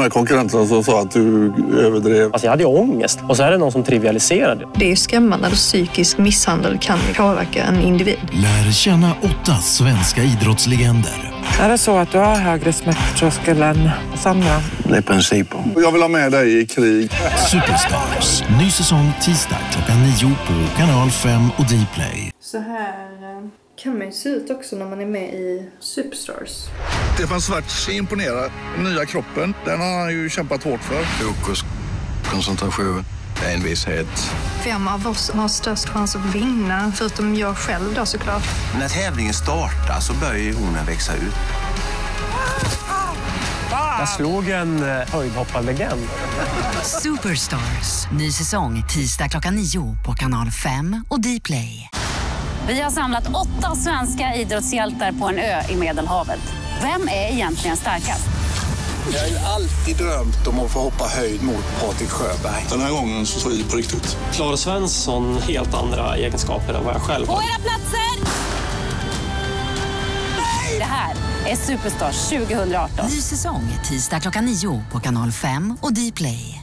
här konkurrenterna som sa att du överdrev. Alltså jag hade ju ångest. Och så är det någon som trivialiserade. Det är skrämmande att psykisk misshandel kan påverka en individ. Lär känna 8 svenska idrottslegender. Är det så att du har högre smärttröskel än Sandra? Det är principer. Jag vill ha med dig i krig. Superstars. Ny säsong tisdag klockan 9 på kanal 5 och Dplay. Så här kan man ju se ut också när man är med i Superstars. Stefan Svartz imponerar. Den nya kroppen, den har han ju kämpat hårt för. Fokus, koncentration, envishet. Vem av oss har störst chans att vinna? Förutom jag själv då såklart. När tävlingen startar så börjar hon växa ut. Jag slog en höjdhopparlegend. Superstars. Ny säsong tisdag klockan 9 på kanal 5 och Dplay. Vi har samlat 8 svenska idrottshjältar på en ö i Medelhavet. Vem är egentligen starkast? Jag har ju alltid drömt om att få hoppa höjd mot Patrik Sjöberg. Den här gången så såg vi på riktigt. Klara Svensson, helt andra egenskaper än vad jag själv På har. era platser! Nej! Det här är Superstars 2018. Ny säsong tisdag klockan 9 på kanal 5 och Dplay.